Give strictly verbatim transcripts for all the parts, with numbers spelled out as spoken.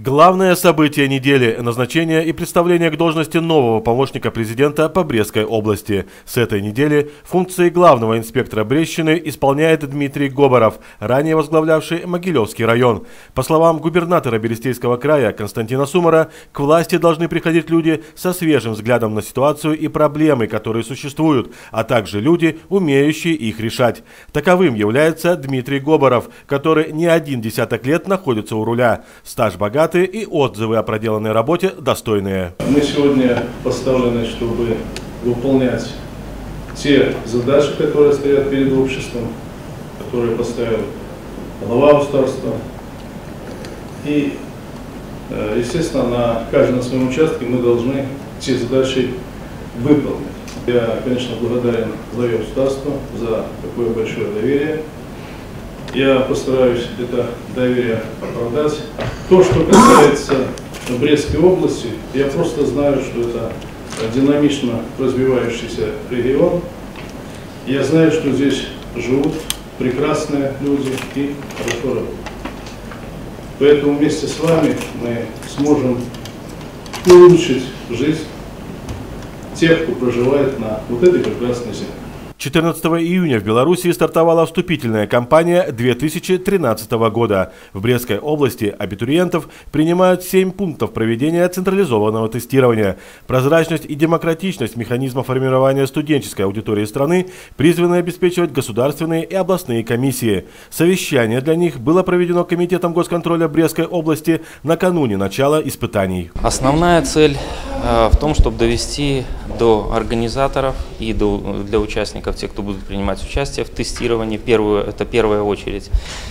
Главное событие недели – назначение и представление к должности нового помощника президента по Брестской области. С этой недели функции главного инспектора Брестщины исполняет Дмитрий Гобаров, ранее возглавлявший Могилевский район. По словам губернатора Берестейского края Константина Сумара, к власти должны приходить люди со свежим взглядом на ситуацию и проблемы, которые существуют, а также люди, умеющие их решать. Таковым является Дмитрий Гобаров, который не один десяток лет находится у руля. Стаж богатый и отзывы о проделанной работе достойные. Мы сегодня поставлены, чтобы выполнять те задачи, которые стоят перед обществом, которые поставил глава государства. И, естественно, на каждом своем участке мы должны те задачи выполнить. Я, конечно, благодарен главе государства за такое большое доверие. Я постараюсь это доверие оправдать. То, что касается Брестской области, я просто знаю, что это динамично развивающийся регион. Я знаю, что здесь живут прекрасные люди и хорошо работают. Поэтому вместе с вами мы сможем улучшить жизнь тех, кто проживает на вот этой прекрасной земле. четырнадцатого июня в Белоруссии стартовала вступительная кампания две тысячи тринадцатого года. В Брестской области абитуриентов принимают семь пунктов проведения централизованного тестирования. Прозрачность и демократичность механизма формирования студенческой аудитории страны призваны обеспечивать государственные и областные комиссии. Совещание для них было проведено Комитетом госконтроля Брестской области накануне начала испытаний. Основная цель в том, чтобы довести до организаторов и до, для участников, тех, кто будут принимать участие в тестировании, первую, это первая очередь,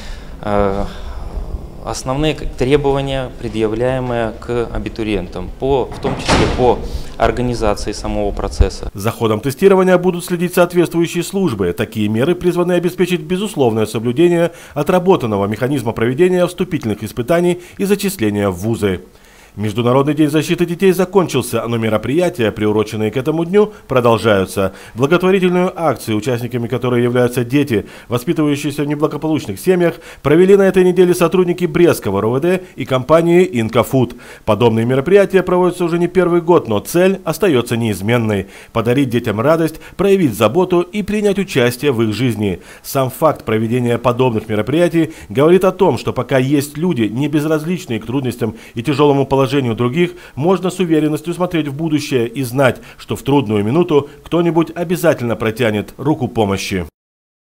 основные требования, предъявляемые к абитуриентам, по, в том числе по организации самого процесса. За ходом тестирования будут следить соответствующие службы. Такие меры призваны обеспечить безусловное соблюдение отработанного механизма проведения вступительных испытаний и зачисления в вузы. Международный день защиты детей закончился, но мероприятия, приуроченные к этому дню, продолжаются. Благотворительную акцию, участниками которой являются дети, воспитывающиеся в неблагополучных семьях, провели на этой неделе сотрудники Брестского РОВД и компании «Инкофуд». Подобные мероприятия проводятся уже не первый год, но цель остается неизменной – подарить детям радость, проявить заботу и принять участие в их жизни. Сам факт проведения подобных мероприятий говорит о том, что пока есть люди, не безразличные к трудностям и тяжелому положению, положению других, можно с уверенностью смотреть в будущее и знать, что в трудную минуту кто-нибудь обязательно протянет руку помощи.